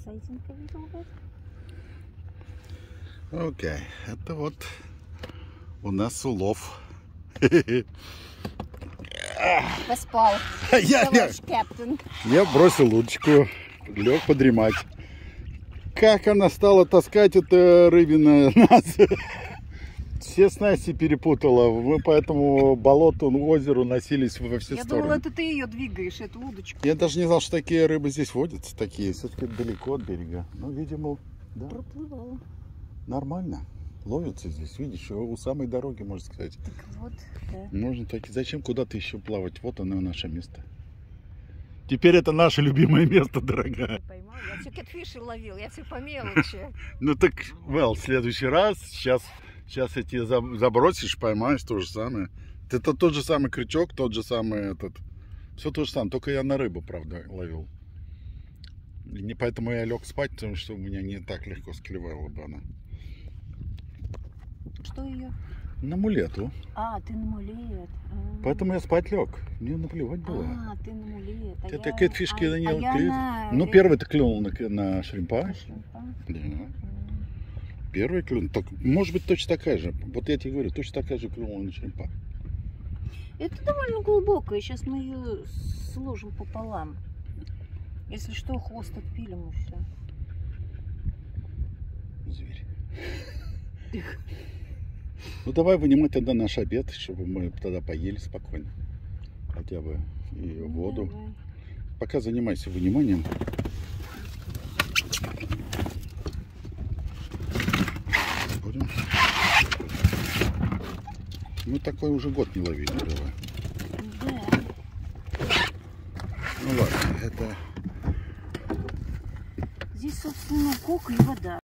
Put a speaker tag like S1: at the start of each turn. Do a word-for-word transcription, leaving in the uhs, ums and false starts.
S1: сайдинг a little bit.
S2: Окей, okay. Это вот у нас улов.
S1: Поспал.
S2: Я, я, я бросил удочку, лег подремать. Как она стала таскать, эта рыбина, нас все снасти перепутала. Мы по этому болоту, озеру носились во все
S1: я
S2: стороны.
S1: Я думала, это ты ее двигаешь, эту удочку.
S2: Я даже не знал, что такие рыбы здесь водятся, такие, все-таки далеко от берега. Ну, видимо, да.
S1: Проплывала.
S2: Нормально. Ловятся здесь, видишь, у самой дороги, можно сказать.
S1: Так вот, да.
S2: Можно так. Зачем куда-то еще плавать? Вот оно, наше место. Теперь это наше любимое место, дорогая.
S1: Я поймал. Я все кетфиши ловил, я все по мелочи.
S2: Ну так, well, в следующий раз, сейчас, сейчас я тебе забросишь, поймаешь то же самое. Это тот же самый крючок, тот же самый этот. Все то же самое, только я на рыбу, правда, ловил. И не поэтому я лег спать, потому что у меня не так легко склевала бы она.
S1: Что ее?
S2: На мулету.
S1: А, ты на мулет. А.
S2: Поэтому я спать лег. Мне наплевать было.
S1: А, ты на мулет. А
S2: это
S1: я...
S2: кетфишки
S1: а,
S2: не
S1: а я на...
S2: Ну, первый ты клюнул на, на шримпа.
S1: На шримпа?
S2: Да. Первый клюнул. Так, может быть, точно такая же. Вот я тебе говорю, точно такая же клюнула на шримпа.
S1: Это довольно глубокая. Сейчас мы ее сложим пополам. Если что, хвост отпилим и все.
S2: Зверь. Ну давай вынимать тогда наш обед, чтобы мы тогда поели спокойно. Хотя бы и
S1: Ну,
S2: воду.
S1: давай.
S2: Пока занимайся выниманием. Будем. Мы такой уже год не ловили, давай.
S1: Да.
S2: Ну ладно, это...
S1: Здесь, собственно, кок и вода.